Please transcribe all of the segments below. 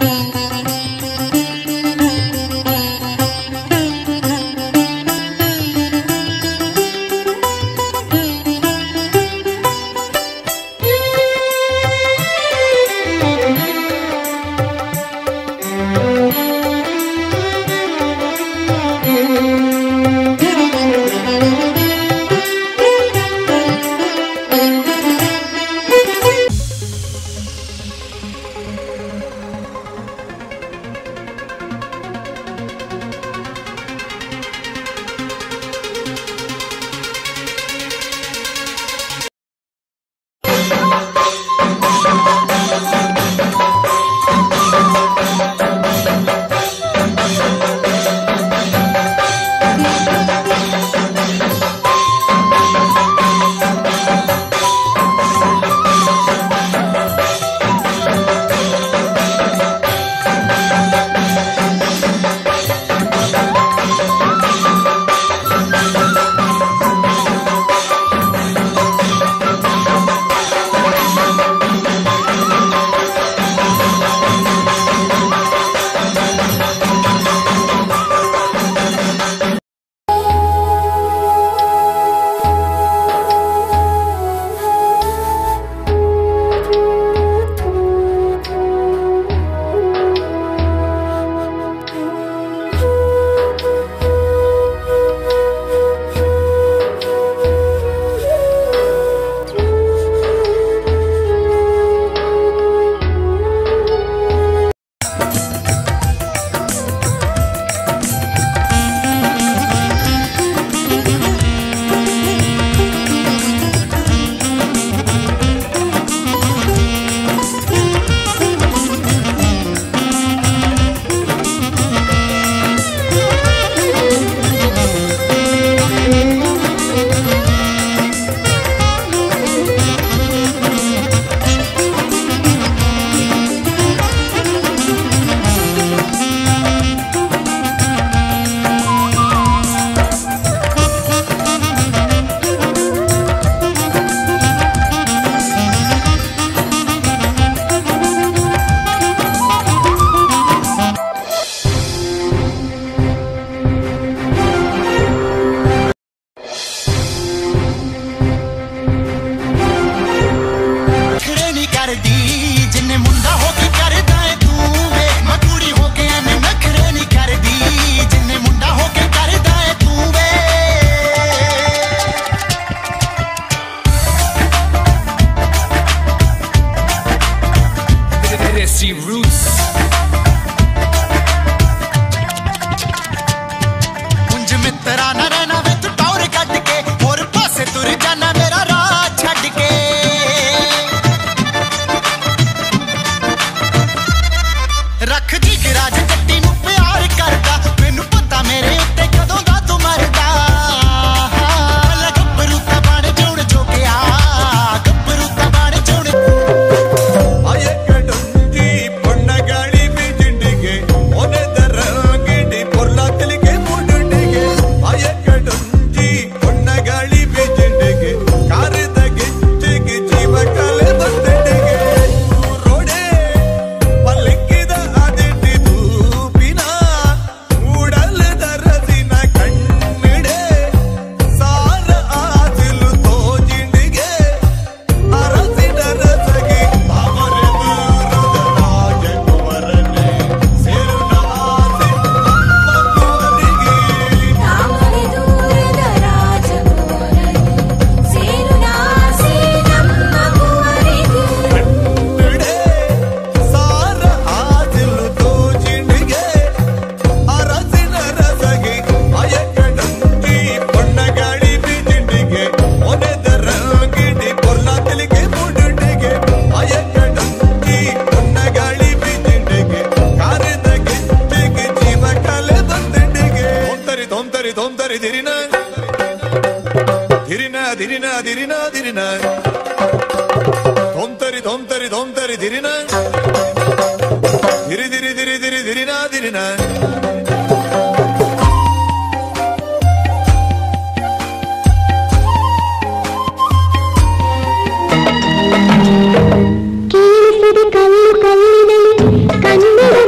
ಕಲ್ಲು ಕಲ್ಲಿನಲ್ಲಿ ಕನ್ನಡ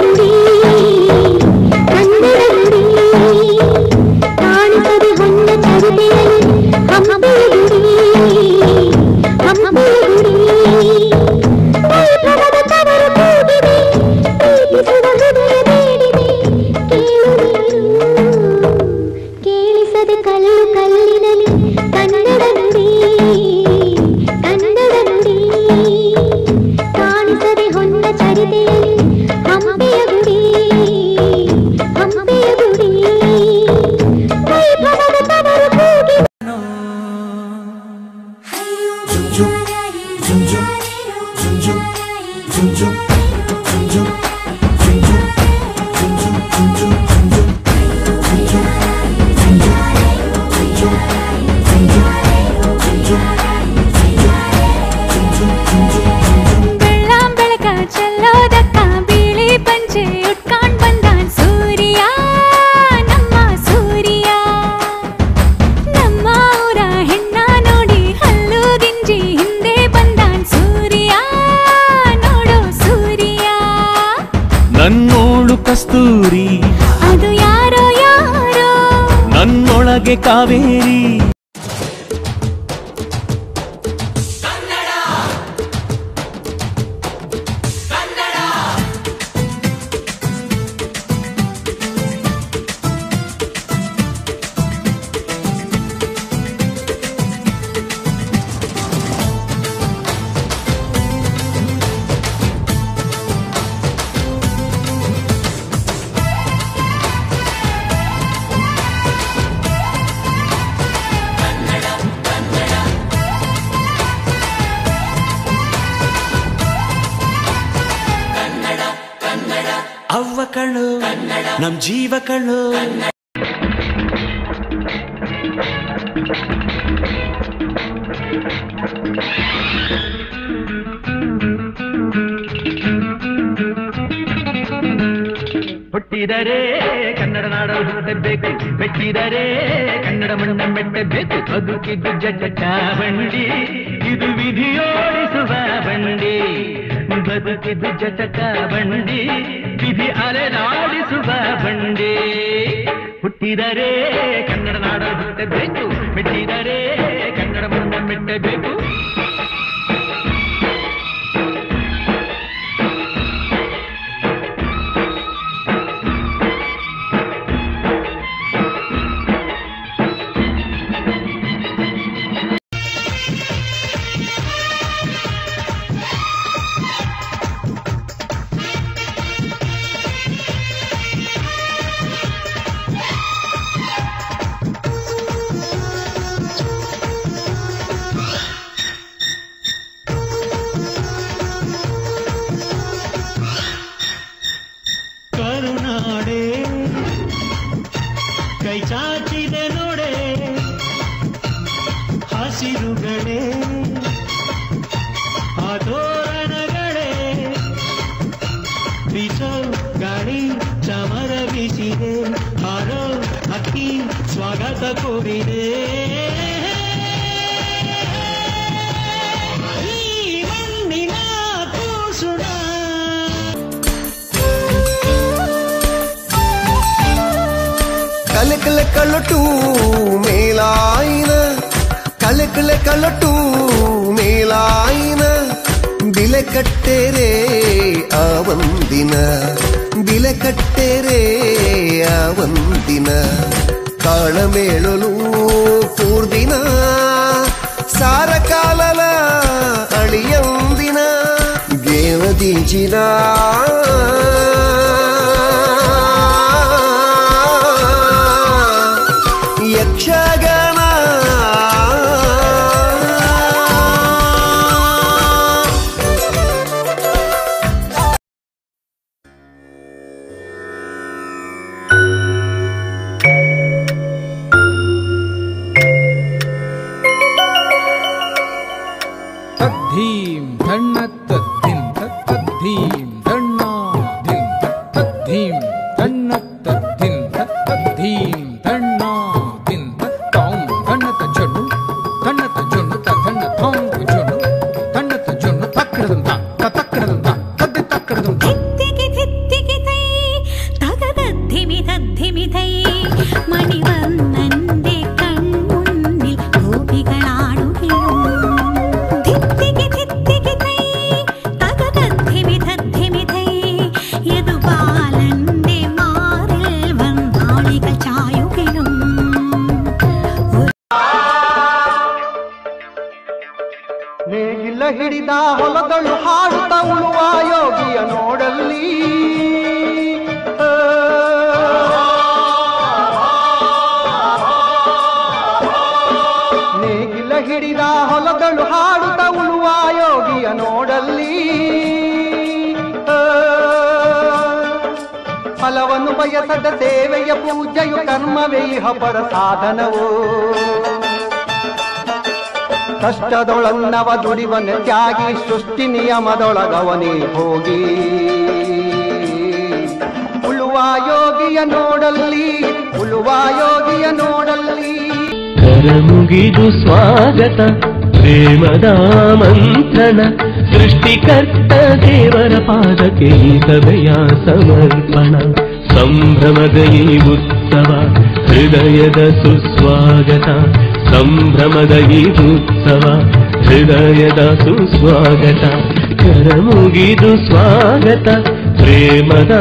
ಹಂಪೆಯ ಗುಡಿ ಹಂಪೆಯ ಗುಡಿ ವೈಭವದ ತವರು ಕೂಗಿ ಜುಮ್ ಜುಮ್ ಜುಮ್ ಜುಮ್ ಜುಮ್ ಜುಮ್ ಜುಮ್ ಜುಮ್ ನನ್ನೋಳು ಕಸ್ತೂರಿ ಅದು ಯಾರೋ ಯಾರೋ ನನ್ನೊಳಗೆ ಕಾವೇರಿ ಅವ್ವ ಕಣ್ಣು ನಮ್ ಜೀವ ಕಣ್ಣು ಹುಟ್ಟಿದರೆ ಕನ್ನಡ ನಾಡಲು ಹುಟ್ಟಬೇಕು ಮೆಟ್ಟಿದರೆ ಕನ್ನಡ ಮಣ್ಣ ಮೆಟ್ಟಬೇಕು ಬದುಕಿದ್ದು ಜಟ ಬಂಡಿ ಇದು ವಿಧಿಯೋಡಿಸುವ ಬಂಡಿ ಬದುಕಿದ್ದು ಜಟಕ ಬಂಡಿ ವಿಧಿ ಅಲೆದಾಡಿಸುವ ಬಂಡಿ ಹುಟ್ಟಿದರೆ ಕನ್ನಡ ನಾಡಲು ಹುಟ್ಟಬೇಕು ಮೆಟ್ಟಿದರೆ ಕನ್ನಡ ಮಣ್ಣ ಮೆಟ್ಟಬೇಕು ಕರುನಾಡೆ ಕೈ ಚಾಚಿದೆ ನೋಡೆ ಹಸಿರುಗಳೇ ಆ ತೋರಣಗಳೇ ಬೀಸೋ ಗಾಳಿ ಚಮರ ಬೀಸಿದೆ ಹಾರೋ ಅಕ್ಕಿ ಸ್ವಾಗತ ಕೋರಿದೆ ಈ ಮಣ್ಣಿನ ಕೂಸುಡ ಕಲಕಲ ಕಲಟು ಮೇಲಾಯಿನ ಕಲಕಲ ಕಲಟು ಮೇಲಾಯಿನ ಬಿಲೆ ಕಟ್ಟೆರೆ ಆ ಒಂದಿನ ಬಿಲೆ ಕಟ್ಟೆರೆ ಆ ಒಂದಿನ ತಾಳಮೇಳಲು ಕೂರ್ದಿನ ಸಾರ ಕಾಲಲ ಅಳಿಯಂದಿನ ದೇವದೀಜಿನ ಯಕ್ಷಗಾನ ತದ್ಧೀಂ ಧಣ್ಣ ತದ್ಧಿಂ ತದ್ಧೀಂ ಧಣ್ಣ ಫಲವನ್ನು ಬಯಸದ ಸೇವೆಯ ಪೂಜೆಯು ಕರ್ಮವೇ ಇಹ ಪರ ಸಾಧನವು. ಕಷ್ಟದೊಳನ್ನವ ದುಡಿವನ ತ್ಯಾಗಿ ಸೃಷ್ಟಿ ನಿಯಮದೊಳಗವನೇ ಹೋಗಿ. ಉಳುವ ಯೋಗಿಯ ನೋಡಲ್ಲಿ ಉಳುವ ಯೋಗಿಯ ನೋಡಲ್ಲಿ. ಕರಮುಗಿದು ಸ್ವಾಗತ ಪ್ರೇಮದ ಮಂತ್ರಣ ಸೃಷ್ಟಿಕರ್ತ ದೇವರ ಪಾದಕ್ಕೆ ಈ ಸಭೆಯ ಸಮರ್ಪಣ. ಸಂಭ್ರಮದ ಈ ಉತ್ಸವ ಹೃದಯದ ಸುಸ್ವಾಗತ. ಸಂಭ್ರಮದ ಈ ಉತ್ಸವ ಹೃದಯದ ಸುಸ್ವಾಗತ. ಕರಮುಗಿದು ಸ್ವಾಗತ ಪ್ರೇಮದ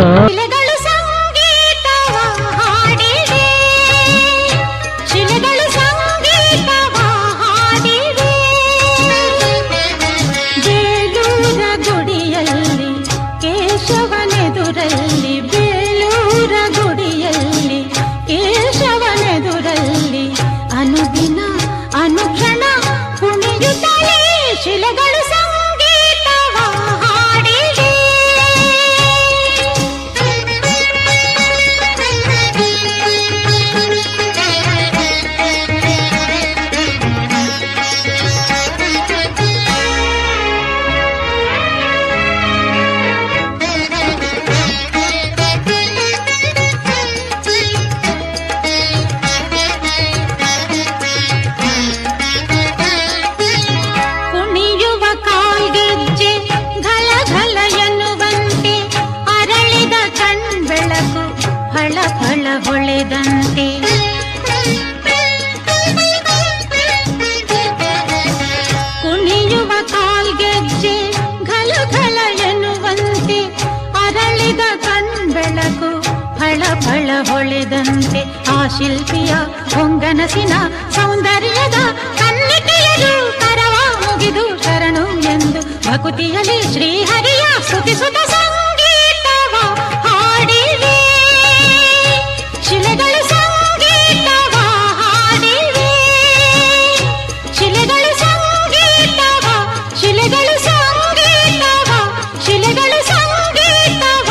ಹೊಳೆದಂತೆ ಆ ಶಿಲ್ಪಿಯ ಹೊಂಗನಸಿನ ಸೌಂದರ್ಯದ ಕನ್ನಿಕೆಯರು ಕರವ ಮುಗಿದು ಶರಣು ಎಂದು ಭಕುತಿಯಲ್ಲಿ ಶ್ರೀಹರಿಯ ಸ್ತುತಿಸುತ್ತ ಸಂಗೀತವ ಹಾಡಿವೆ. ಶಿಲೆಗಳು ಸಂಗೀತವ ಹಾಡಿವೆ. ಶಿಲೆಗಳು ಸಂಗೀತವ ಶಿಲೆಗಳು ಸಂಗೀತವ ಶಿಲೆಗಳು ಸಂಗೀತವ.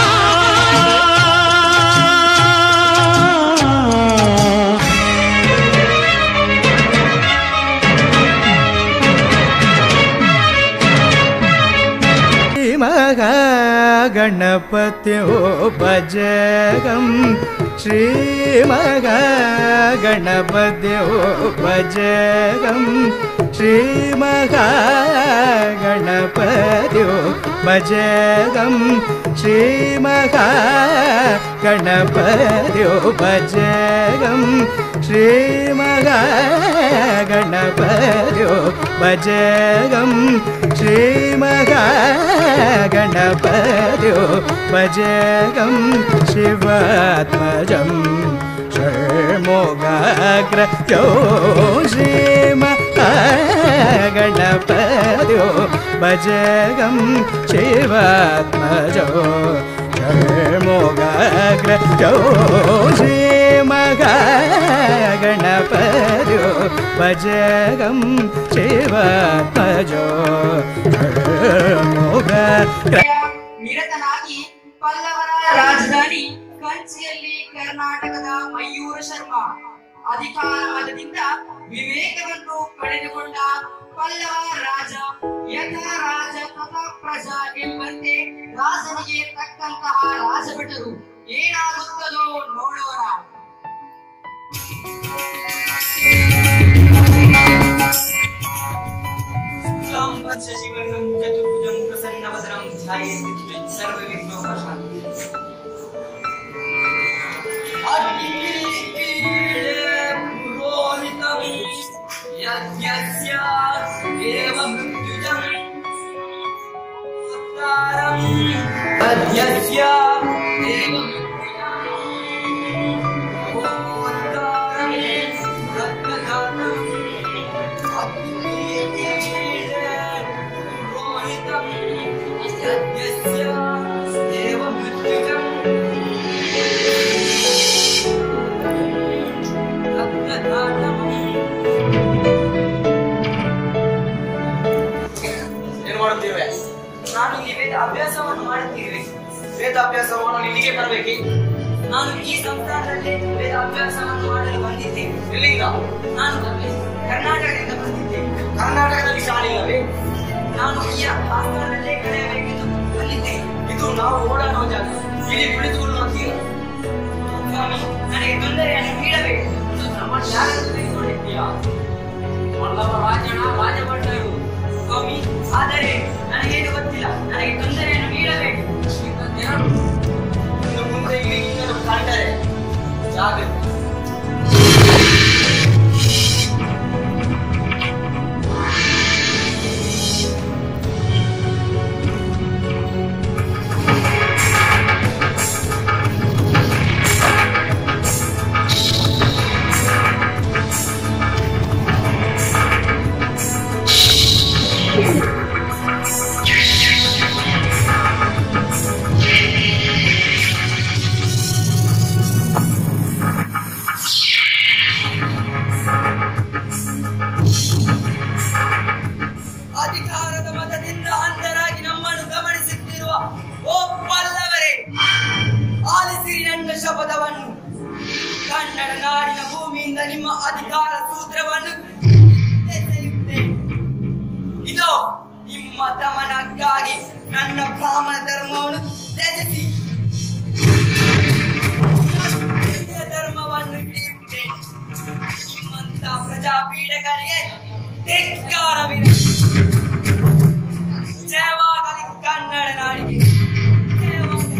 ಗಣಪತ್ಯೋ ಭಜಗಂ ಶ್ರೀ ಮಗಾ ಗಣಪತ್ಯೋ ಭಜಗಂ ಶ್ರೀ ಮಗಾ ಗಣಪತ್ಯೋ ಭಜಗಂ ಶ್ರೀ ಮಗಾ ಗಣಪತ್ಯೋ ಭಜಗಂ ಶ್ರೀ ಮಗಾ ಗಣಪತ್ಯೋ ಭಜಗಂ ಶ್ರೀ ಮಗಾ ಗಣಪತ್ಯೋ ಭಜಗಂ ಶಿವಾತ್ಮಜಂ ಷಣ್ಮುಖಾಗ್ರಜೋ ಶ್ರೀ ಮಗಾ ಗಣಪತ್ಯೋ ಭಜಗಂ ಶಿವಾತ್ಮಜೋ ಷಣ್ಮುಖಾಗ್ರಜೋ ಶ್ರೀ ಮಗಾ ಗಣಪತ್ಯೋ ಭಜಗಂ ಶಿವಾತ್ಮಜೋ ನಿರತನಾಗಿ ಪಲ್ಲವರ ರಾಜಧಾನಿ ಕಂಚಿಯಲ್ಲಿ ಕರ್ನಾಟಕದ ಮಯೂರ ಶರ್ಮಾ ಅಧಿಕಾರ ಮತದಿಂದ ವಿವೇಕವನ್ನು ಪಡೆದುಕೊಂಡ ಪಲ್ಲವ ರಾಜ ಯಥ ರಾಜ ತಥಾ ಪ್ರಜಾ ಎಂಬಂತೆ ರಾಜನಿಗೆ ತಕ್ಕಂತಹ ರಾಜಭಟರು ಏನಾಗುತ್ತದೋ ನೋಡೋಣ. ನಾನು ಇಲ್ಲಿ ವೇದ ಅಭ್ಯಾಸವನ್ನು ಮಾಡುತ್ತೀರಿ. ವೇದಾಭ್ಯಾಸವನ್ನು ಇಲ್ಲಿಗೆ ಬರಬೇಕೆ? ನಾನು ಈ ಸಂಸ್ಥಾನದಲ್ಲಿ ವೇದಾಭ್ಯಾಸವನ್ನು ಮಾಡಲು ಬಂದಿದ್ದೇನೆ. ಎಲ್ಲಿಂದ? ನಾನು ಕರ್ನಾಟಕದಿಂದ ಬಂದಿದ್ದೇನೆ. ಕರ್ನಾಟಕದಲ್ಲಿ ಶಾಲೆ ಇಲ್ಲವೇ? ನಾನು ಈ ಆಸ್ಥಾನದಲ್ಲೇ ಕಳೆಯಬೇಕೆಂದು ಬಂದಿದ್ದೇನೆ. ಇದು ನಾವು ಓಡಾಡುವ ಜಾಗ. ಇಲ್ಲಿ ಕುಳಿತುಕೊಳ್ಳುವ ತೀರ. ಸ್ವಾಮಿ, ನನಗೆ ತೊಂದರೆಯನ್ನು ನೀಡಬೇಕು. ಯಾರನ್ನು ತೆಗೆದುಕೊಂಡಿದ್ದೀಯಾ? ಪಲ್ಲವ ರಾಜನ ರಾಜಭಟ್ಟರು. ಸ್ವಾಮಿ, ಆದರೆ ನನಗೇನು ಗೊತ್ತಿಲ್ಲ. ನನಗೆ ತೊಂದರೆಯನ್ನು ನೀಡಬೇಕು. ಇನ್ನು ಮುಂದೆ ಇಲ್ಲಿ ಕಂಡರೆ ಜಾಗ್ರತೆ. ಅಧಿಕಾರದ ಮತದಿಂದ ಅಂಧರಾಗಿ ನಮ್ಮನ್ನು ಗಮನಿಸುತ್ತಿರುವ ಓ ಪಲ್ಲವರೇ, ಆಲಿಸಿರಿ ನನ್ನ ಶಪಥವನ್ನು. ಕನ್ನಡ ನಾಡಿನ ಭೂಮಿಯಿಂದ ನಿಮ್ಮ ಅಧಿಕಾರ ಸೂತ್ರವನ್ನು ಎಸೆಯುತ್ತೇನೆ. ಇದೋ ನಿಮ್ಮ ದಮನಕ್ಕಾಗಿ ನನ್ನ ಬ್ರಾಹ್ಮಣ ಧರ್ಮವನ್ನು ತ್ಯಜಿಸಿ ಧರ್ಮವನ್ನು ಹಿಡಿಯುತ್ತೇನೆ. ನಿಮ್ಮಂತ ಪ್ರಜಾಪೀಡಕರಿಗೆ ಧಿಕ್ಕಾರವಿದೆ. ಜಯವಾಗಲಿ ಕನ್ನಡ ನಾಡಿಗೆ. ಜಯವಾಗಲಿ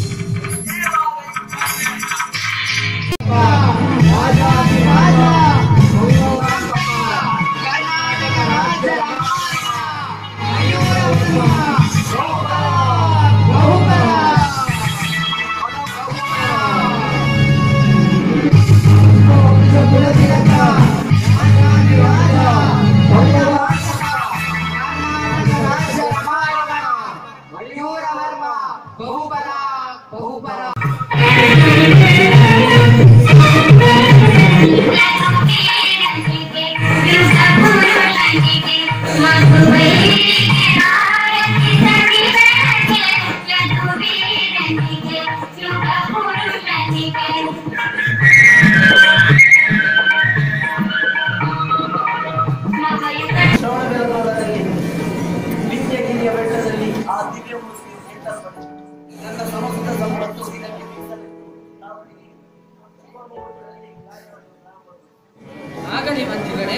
ವಿದ್ಯಗಿರಿಯ ಬೆಟ್ಟದಲ್ಲಿ ಆ ದಿವ್ಯ ಮೂರ್ತಿ ನನ್ನ ಸಮಸ್ತ ಸಂಪತ್ತು ಇದಕ್ಕೆ ಆಗಲಿ ಮಂತ್ರಿಗಳೇ.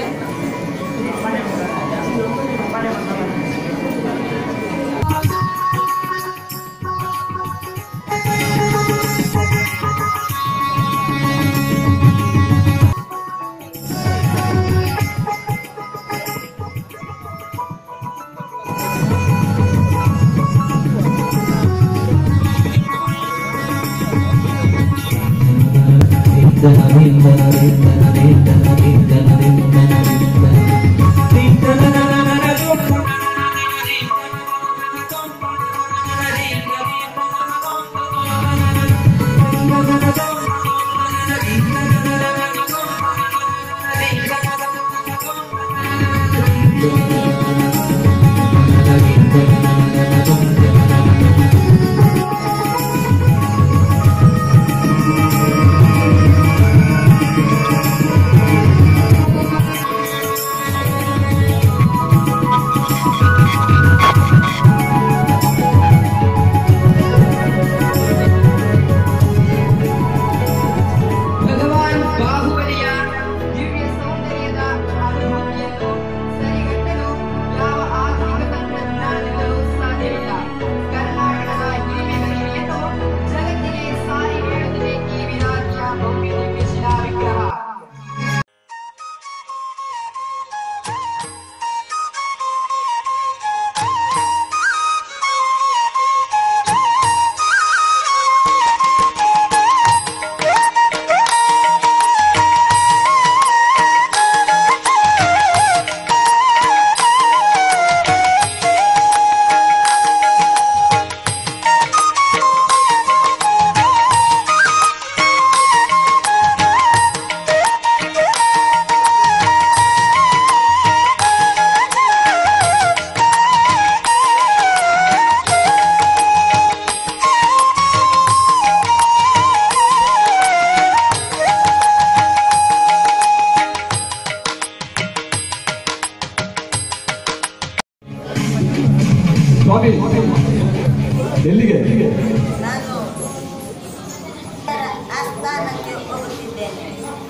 ದೇವಸ್ಥಾನಕ್ಕೆ ಹೋಗುತ್ತಿದ್ದೇನೆ.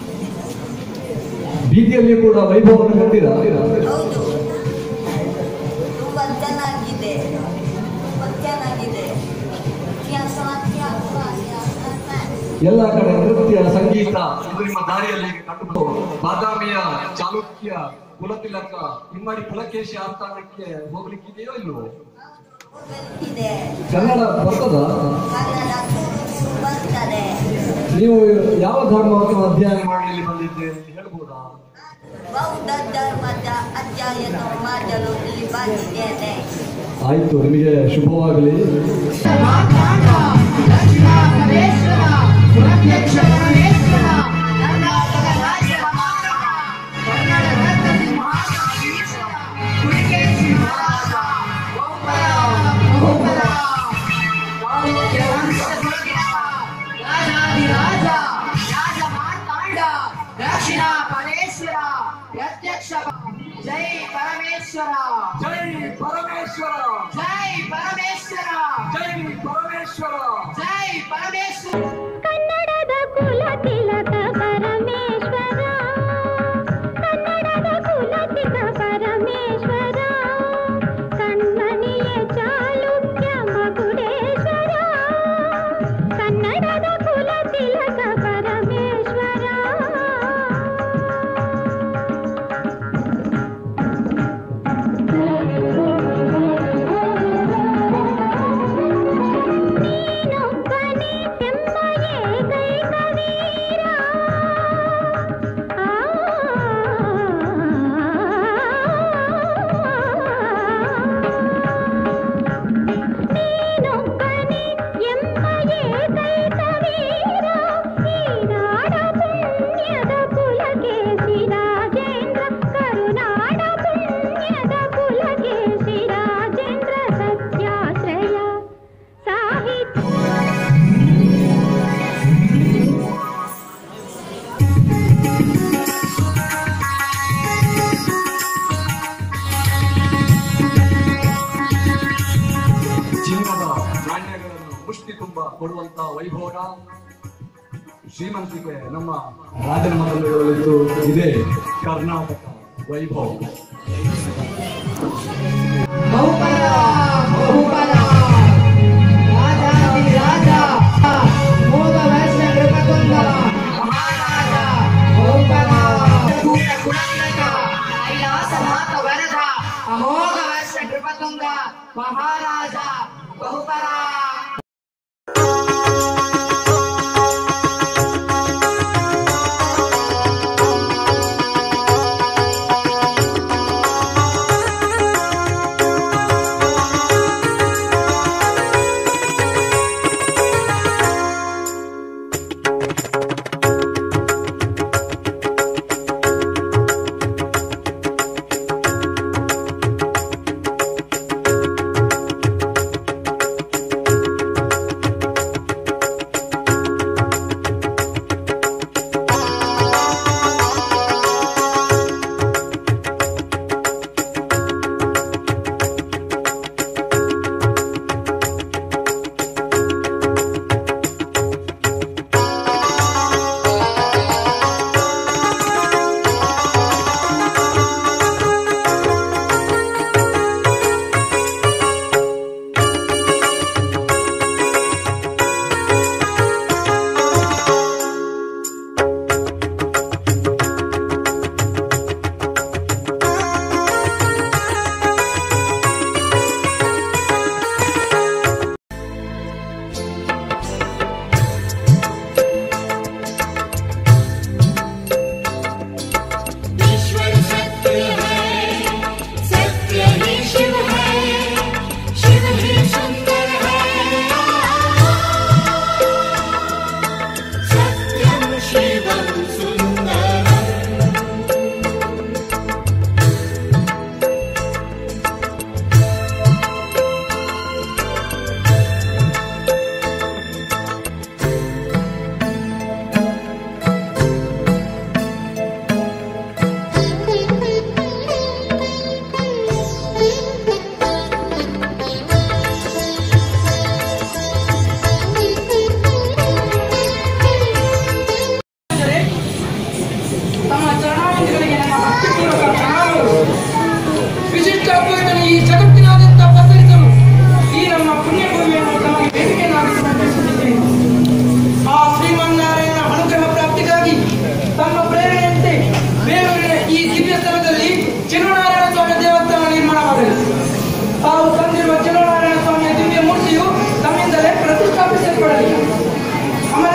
ಬೀದಿಯಲ್ಲಿ ಕೂಡ ವೈಭವವನ್ನು ಕಂಡಿರಾ? ಹೌದು, ತುಂಬಾ ಚೆನ್ನಾಗಿದೆ, ತುಂಬಾ ಚೆನ್ನಾಗಿದೆ. ಎಲ್ಲ ಕಡೆ ನೃತ್ಯ ಸಂಗೀತ ಇದು ನಿಮ್ಮ ದಾರಿಯಲ್ಲಿ ಕಂಡು ಬಾದಾಮಿಯ ಚಾಲುಕ್ಯ ಕುಲತಿಲಕ ಇಮ್ಮಡಿ ಪುಲಕೇಶಿ ಆಸ್ಥಾನಕ್ಕೆ ಹೋಗ್ಲಿಕ್ಕಿದೆಯೋ ಇಲ್ವೋ? ಕನ್ನಡ ಬರ್ತದ? ಬರ್ತದೆ. ನೀವು ಯಾವ ಧರ್ಮವನ್ನು ಅಧ್ಯಯನ ಮಾಡಲಿ ಬಂದಿದ್ದೇನೆ ಹೇಳ್ಬೋದಾ? ಬೌದ್ಧ ಧರ್ಮದ ಅಧ್ಯಯನ ಮಾಡಲು ಇಲ್ಲಿ ಬಂದಿದ್ದೇನೆ. ಆಯ್ತು, ನಿಮಗೆ ಶುಭವಾಗಲಿ. ಜೈ ಪರಮೇಶ್ವರ, ಜೈ ಪರಮೇಶ್ವರ, ಜೈ ಪರಮೇಶ್ವರ, ಜೈ ಪರಮೇಶ್ವರ, ಜೈ ಪರಮೇಶ್ವರ. ಕನ್ನಡದ ಕುಲ ತಿಲಕ ಪರಮೇಶ್ವರ, ಕನ್ನಡದ ಕುಲ ತಿಲಕ ಪರಮೇಶ್ವರ, ಕಣ್ಮಣಿಯ ಚಾಲುಕ್ಯ ಮಗುಡೇಶ್ವರ, ಕನ್ನಡದ ಕುಲ ತಿಲಕ ಪರಮೇಶ್ವರ. ಮುಷ್ಟಿ ತುಂಬ ಕೊಡುವಂತ ವೈಭೋಗ ಶ್ರೀಮಂತಿಕೆ ನಮ್ಮ ರಾಜಮನೆತನಗಳಲ್ಲಿದ್ದು ಇದೇ ಕರ್ನಾಟಕ ವೈಭವ. ಅಮೋಘ ವರ್ಷ ನೃಪತುಂಗ ಮಹಾರಾಜ ಬಹುಪರ.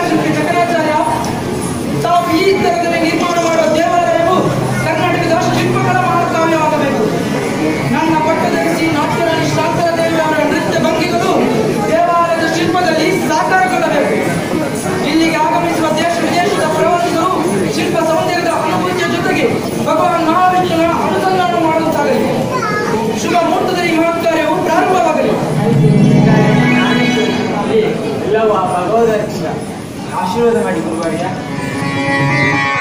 ಶಿಲ್ಪಿ ಚಕ್ರಾಚಾರ್ಯ ತಾವು ಈ ತರದಲ್ಲಿ ನಿರ್ಮಾಣ ಮಾಡುವ ದೇವಾಲಯವು ಕರ್ನಾಟಕದ ಶಿಲ್ಪಕಲ ಮಹಾಕಾವ್ಯವಾಗಬೇಕು. ನನ್ನ ಪಟ್ಟದರ್ಶಿ ನಾಟ್ಯರಾಣಿ ಶಾಂತದೇವಿಯವರ ನೃತ್ಯ ಭಂಗಿಗಳು ದೇವಾಲಯದ ಶಿಲ್ಪದಲ್ಲಿ ಸಾಕಾರಗೊಳ್ಳಬೇಕು. ಇಲ್ಲಿಗೆ ಆಗಮಿಸುವ ದೇಶ ವಿದೇಶದ ಪ್ರವಾಸಿಗರು ಶಿಲ್ಪ ಸೌಂದರ್ಯದ ಅನುಭೂತಿಯ ಜೊತೆಗೆ ಭಗವಾನ್ ಮಹಾವಿಷ್ಣುವಿನ ಅನುಸಂಧಾನ ಮಾಡುತ್ತಾಗಲಿ. ಶುಭ ಮುಹೂರ್ತದಲ್ಲಿ ಮಹತ್ಕಾರ್ಯವು ಪ್ರಾರಂಭವಾಗಲಿ. ಎಲ್ಲವೂ ಆ ಭಗವದರ್ಶಿಯ ಆಶೀರ್ವಾದ ಮಾಡಿ ಗುರುವಾರ್ಯ.